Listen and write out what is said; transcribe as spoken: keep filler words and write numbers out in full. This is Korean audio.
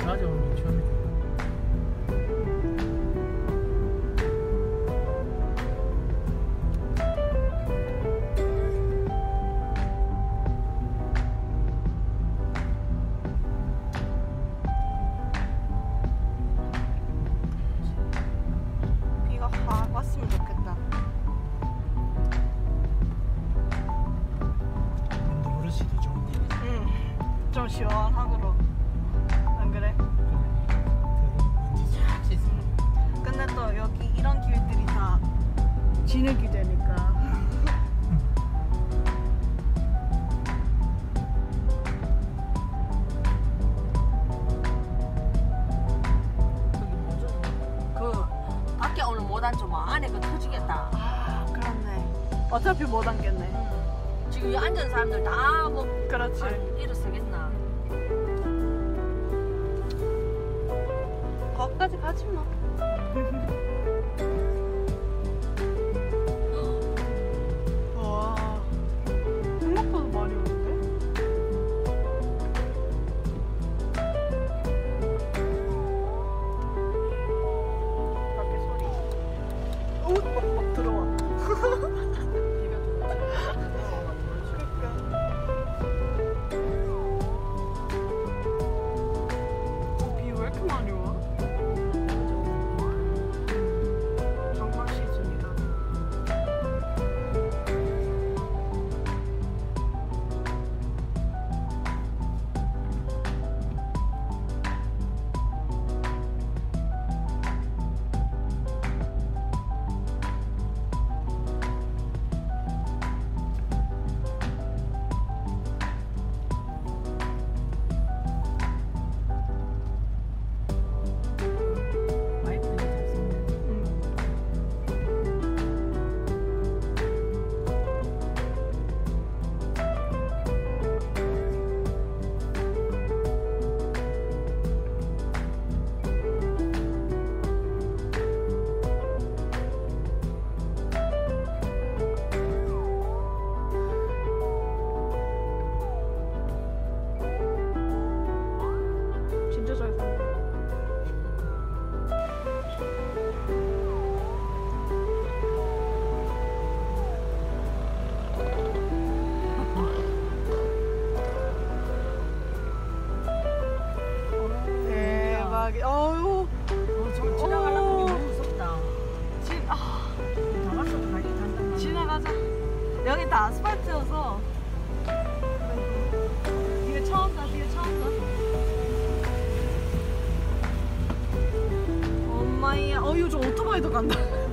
낮에 오는 게 처음이다. 비가 확 왔으면 좋겠다. 근데 어르신이 좋은 일이지. 응. 좀 시원하고. 안 그래? 먼지 싹 씻으면. 근데 또 여기 이런 길들이 다 진흙이 되니까. 그 밖에 오는 못 앉죠. 뭐 안에 그 터지겠다. 아, 그렇네. 어차피 못 앉겠네. 음. 지금 여기 앉은 사람들 다 뭐 그렇지. 일어서겠나. 거기까지 가지 뭐. 와, 생각보다 많이 오는데? 밖에 소리. 오, 막, 막 들어와. 비가 들어오지. 비 왜 이렇게 많이 와? 장마 시즌이다. 와이프는 됐었는데. 진짜 잘 산다. 대박이. 어유. 어, 저 지나가려면 너무 무섭다. 지, 아, 다 왔어도 가긴 간단 말이야. 지나가자. 여기 다 아스팔트여서. 뒤에 차 온다. 뒤에 차 온다. 엄마야. 어유 저 오토바이도 간다.